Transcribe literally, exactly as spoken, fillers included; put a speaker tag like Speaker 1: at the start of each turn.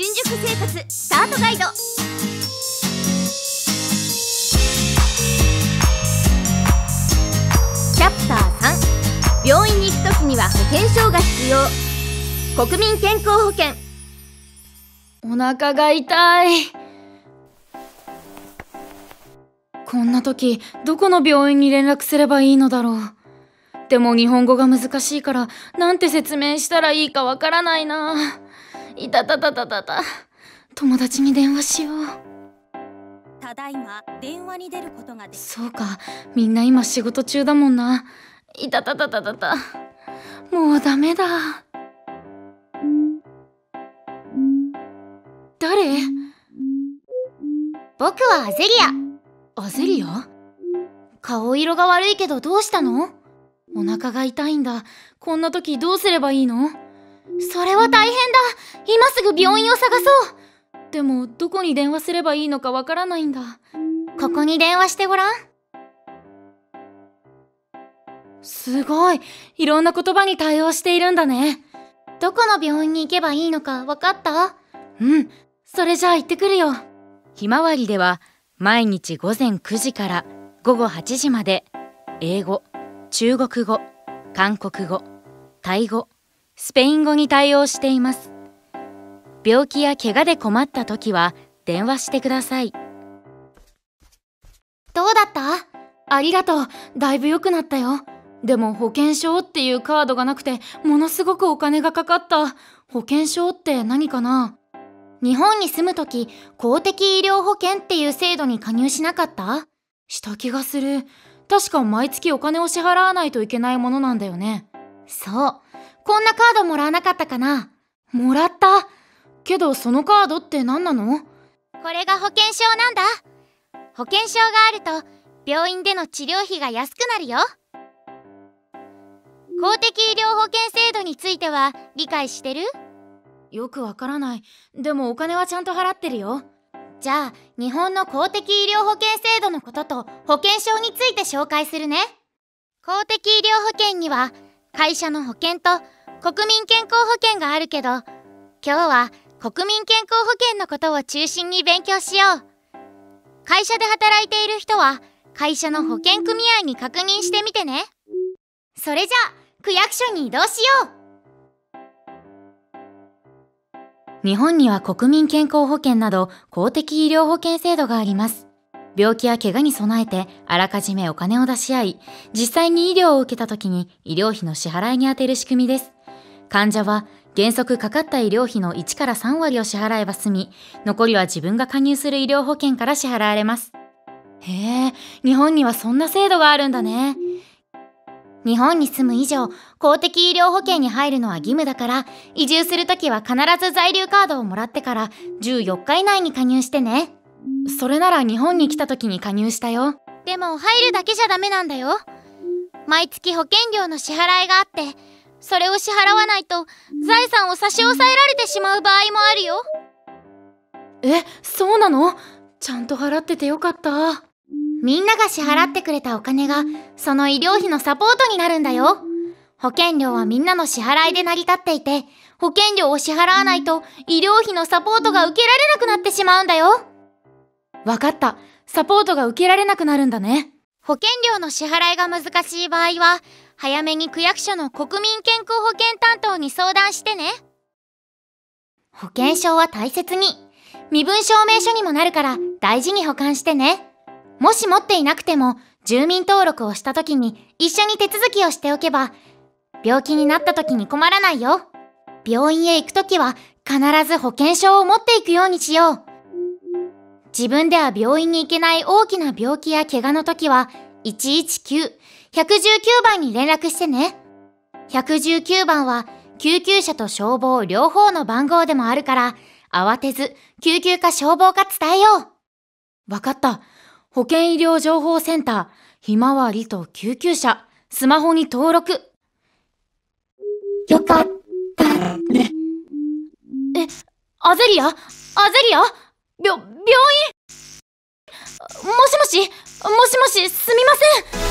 Speaker 1: 新宿生活スタートガイド。チャプターさん、病院に行くときには保険証が必要。国民健康保険。
Speaker 2: お腹が痛い。こんな時どこの病院に連絡すればいいのだろう。でも日本語が難しいからなんて説明したらいいかわからないな。いたたたたたた。友達に電話しよう。
Speaker 1: ただいま電話に出ることができ。
Speaker 2: そうか、みんな今仕事中だもんな。いたたたたたた。もうダメだ。誰？
Speaker 1: 僕はアゼリア。
Speaker 2: アゼリア？
Speaker 1: 顔色が悪いけどどうしたの？
Speaker 2: お腹が痛いんだ。こんな時どうすればいいの？
Speaker 1: それは大変だ。今すぐ病院を探そう。
Speaker 2: でもどこに電話すればいいのかわからないんだ。
Speaker 1: ここに電話してごらん。
Speaker 2: すごい、いろんな言葉に対応しているんだね。
Speaker 1: どこの病院に行けばいいのかわかった？
Speaker 2: うん、それじゃあ行ってくるよ。ひまわりでは毎日ごぜんくじからごごはちじまで英語、中国語、韓国語、タイ語、スペイン語に対応しています。病気や怪我で困った時は電話してください。
Speaker 1: どうだった？
Speaker 2: ありがとう。だいぶ良くなったよ。でも保険証っていうカードがなくてものすごくお金がかかった。保険証って何かな？
Speaker 1: 日本に住むとき公的医療保険っていう制度に加入しなかった？
Speaker 2: した気がする。確か毎月お金を支払わないといけないものなんだよね。
Speaker 1: そう。こんなカードもらわなかったかな？
Speaker 2: もらった。けどそのカードって何なの？
Speaker 1: これが保険証なんだ。保険証があると病院での治療費が安くなるよ。公的医療保険制度については理解してる？
Speaker 2: よくわからない。でもお金はちゃんと払ってるよ。
Speaker 1: じゃあ日本の公的医療保険制度のことと保険証について紹介するね。公的医療保険には会社の保険と国民健康保険があるけど、今日は国民健康保険のことを中心に勉強しよう。会社で働いている人は会社の保険組合に確認してみてね。それじゃあ区役所に移動しよう。
Speaker 2: 日本には国民健康保険など公的医療保険制度があります。病気や怪我に備えてあらかじめお金を出し合い、実際に医療を受けた時に医療費の支払いに充てる仕組みです。患者は原則かかった医療費のいちからさんわりを支払えば済み、残りは自分が加入する医療保険から支払われます。へえ、日本にはそんな制度があるんだね。
Speaker 1: 日本に住む以上、公的医療保険に入るのは義務だから、移住するときは必ず在留カードをもらってからじゅうよっか以内に加入してね。
Speaker 2: それなら日本に来たときに加入したよ。
Speaker 1: でも入るだけじゃダメなんだよ。毎月保険料の支払いがあって、それを支払わないと財産を差し押さえられてしまう場合もあるよ。
Speaker 2: え、そうなの？ちゃんと払っててよかった。
Speaker 1: みんなが支払ってくれたお金がその医療費のサポートになるんだよ。保険料はみんなの支払いで成り立っていて、保険料を支払わないと医療費のサポートが受けられなくなってしまうんだよ。
Speaker 2: わかった。サポートが受けられなくなるんだね。
Speaker 1: 保険料の支払いが難しい場合は、早めに区役所の国民健康保険担当に相談してね。保険証は大切に。身分証明書にもなるから大事に保管してね。もし持っていなくても、住民登録をした時に一緒に手続きをしておけば、病気になった時に困らないよ。病院へ行く時は必ず保険証を持っていくようにしよう。自分では病院に行けない大きな病気や怪我の時は、いちいちきゅう、いちいちきゅうばんに連絡してね。いちいちきゅうばんは救急車と消防両方の番号でもあるから、慌てず救急か消防か伝えよ
Speaker 2: う。わかった。保健医療情報センター、ひまわりと救急車、スマホに登録。
Speaker 1: よかったね。
Speaker 2: え、アゼリア？アゼリア？びょ、病院？もしもし？もしもし、すみません。